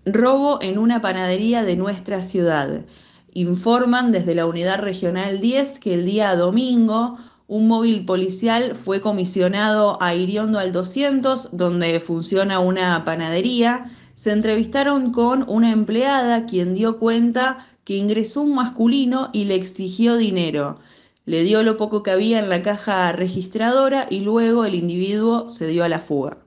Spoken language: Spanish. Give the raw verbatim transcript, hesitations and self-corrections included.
Robo en una panadería de nuestra ciudad. Informan desde la Unidad Regional diez que el día domingo un móvil policial fue comisionado a Iriondo al doscientos, donde funciona una panadería. Se entrevistaron con una empleada quien dio cuenta que ingresó un masculino y le exigió dinero. Le dio lo poco que había en la caja registradora y luego el individuo se dio a la fuga.